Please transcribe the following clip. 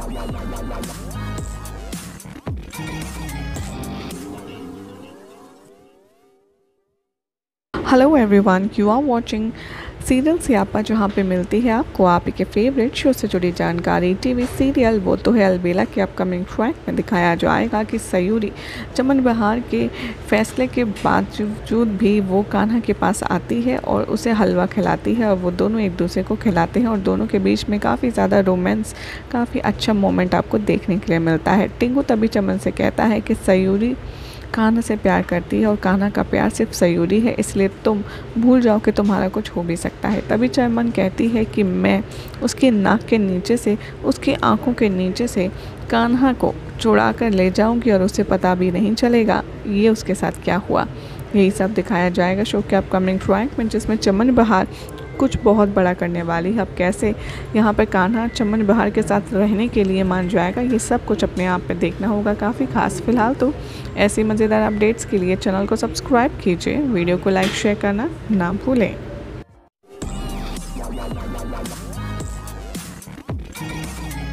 Hello everyone, you are watching serial Siyapa, जहाँ पे मिलती है आपको आप ही के फेवरेट शो से जुड़ी जानकारी। टीवी सीरियल वो तो है अलबेला के अपकमिंग ट्रैक में दिखाया जाएगा कि सयूरी चमन बहार के फैसले के बावजूद भी वो कान्हा के पास आती है और उसे हलवा खिलाती है और वो दोनों एक दूसरे को खिलाते हैं और दोनों के बीच में काफ़ी ज़्यादा रोमांस, काफ़ी अच्छा मोमेंट आपको देखने के लिए मिलता है। टिंकू तभी चमन से कहता है कि सयूरी कान्हा से प्यार करती है और कान्हा का प्यार सिर्फ सयूरी है, इसलिए तुम भूल जाओ कि तुम्हारा कुछ हो भी सकता है। तभी चमन कहती है कि मैं उसके नाक के नीचे से, उसकी आंखों के नीचे से कान्हा को चुरा कर ले जाऊंगी और उसे पता भी नहीं चलेगा ये उसके साथ क्या हुआ। यही सब दिखाया जाएगा शो के अपकमिंग ट्रैक में, जिसमें चमन बहार कुछ बहुत बड़ा करने वाली है। अब कैसे यहाँ पर कान्हा चमन बहार के साथ रहने के लिए मान जाएगा, ये सब कुछ अपने आप में देखना होगा, काफ़ी खास। फिलहाल तो ऐसी मज़ेदार अपडेट्स के लिए चैनल को सब्सक्राइब कीजिए, वीडियो को लाइक शेयर करना ना भूलें।